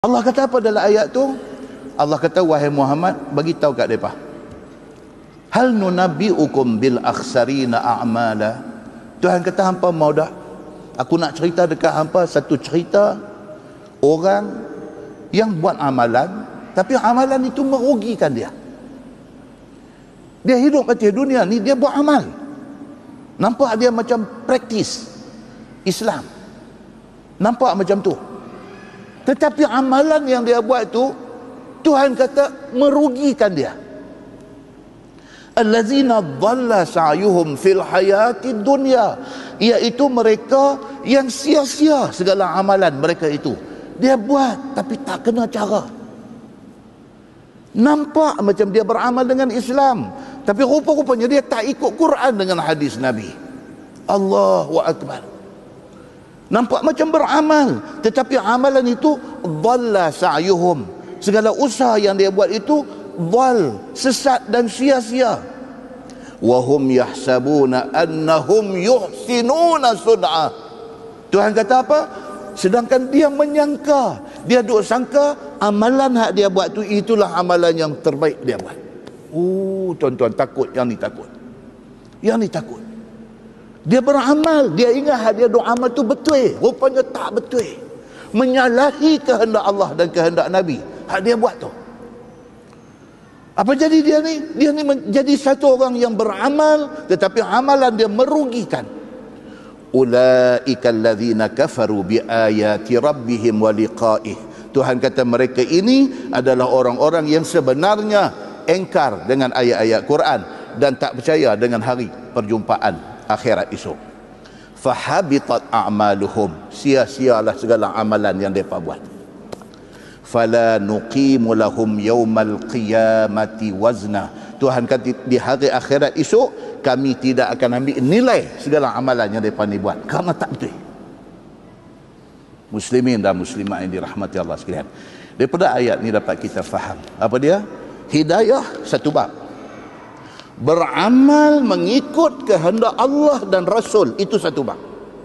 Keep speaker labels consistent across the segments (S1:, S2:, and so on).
S1: Allah kata apa dalam ayat tu? Allah kata, wahai Muhammad, bagi tahu kat mereka, hal nunabbiukum bil akhsarina a'mala. Tuhan kata, hampa mau dah aku nak cerita dekat hampa satu cerita orang yang buat amalan, tapi amalan itu merugikan dia. Dia hidup atas dunia ni, dia buat amal, nampak dia macam praktis Islam, nampak macam tu, tetapi amalan yang dia buat tu, Tuhan kata merugikan dia. Allazina dhalla sa'yuhum fil hayatid dunya, iaitu mereka yang sia-sia segala amalan mereka itu. Dia buat tapi tak kena cara. Nampak macam dia beramal dengan Islam, tapi rupa-rupanya dia tak ikut Quran dengan hadis Nabi. Allahu Akbar. Nampak macam beramal, tetapi amalan itu dhalla sa'yuhum, segala usaha yang dia buat itu dhal, sesat dan sia-sia. Wa hum yahsabuna annahum yuhsinuna sun'a. Tuhan kata apa? Sedangkan dia menyangka, dia duk sangka amalan hak dia buat tu itulah amalan yang terbaik dia buat. Tuan-tuan, takut yang ni, takut. Yang ni takut. Dia beramal, dia ingat hak dia duk amal tu betul, rupanya tak betul. Menyalahi kehendak Allah dan kehendak Nabi hak dia buat tu. Apa jadi dia ni? Dia ni menjadi satu orang yang beramal, tetapi amalan dia merugikan. Ulaika allazina kafaru biayati rabbihim wa liqa'ih. Tuhan kata mereka ini adalah orang-orang yang sebenarnya engkar dengan ayat-ayat Quran dan tak percaya dengan hari perjumpaan akhirat esok. Fahabitat a'maluhum, sia-sialah segala amalan yang mereka buat. Fala nuqimu lahum yaumal qiyamati wazna. Tuhan kata di hari akhirat esok kami tidak akan ambil nilai segala amalan yang mereka ni buat, kerana tak betul. Muslimin dan muslimat yang dirahmati Allah sekalian, daripada ayat ni dapat kita faham apa dia? Hidayah satu bab, beramal mengikut kehendak Allah dan Rasul itu satu bab.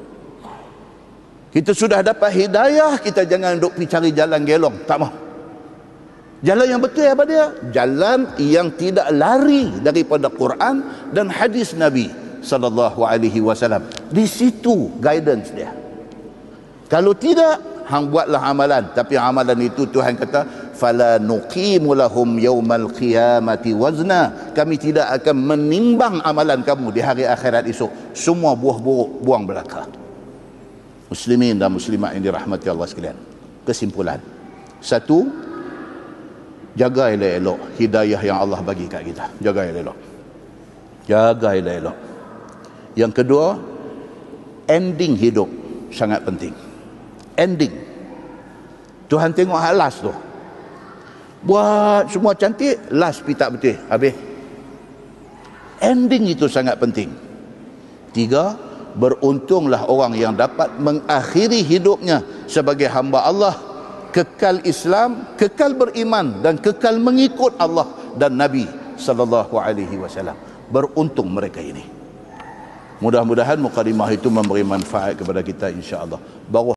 S1: Kita sudah dapat hidayah, kita jangan duk pergi cari jalan gelong, tak mau. Jalan yang betul apa dia? Jalan yang tidak lari daripada Quran dan hadis Nabi sallallahu alaihi wasallam. Di situ guidance dia. Kalau tidak, hang buatlah amalan, tapi amalan itu Tuhan kata fala nuqimu lahum yaumal qiyamati wazna. Kami tidak akan menimbang amalan kamu di hari akhirat esok. Semua buah buruk buang belaka. Muslimin dan muslimat yang dirahmati Allah sekalian, kesimpulan, satu, jaga elok-elok hidayah yang Allah bagi kat kita. Jaga elok-elok, jaga elok-elok. Yang kedua, ending hidup sangat penting. Ending, Tuhan tengok hal last tu, buat semua cantik, last pi tak betul, habis. Ending itu sangat penting. Tiga, beruntunglah orang yang dapat mengakhiri hidupnya sebagai hamba Allah, kekal Islam, kekal beriman dan kekal mengikut Allah dan Nabi sallallahu alaihi wasallam. Beruntung mereka ini. Mudah-mudahan mukadimah itu memberi manfaat kepada kita, insya-Allah. Baru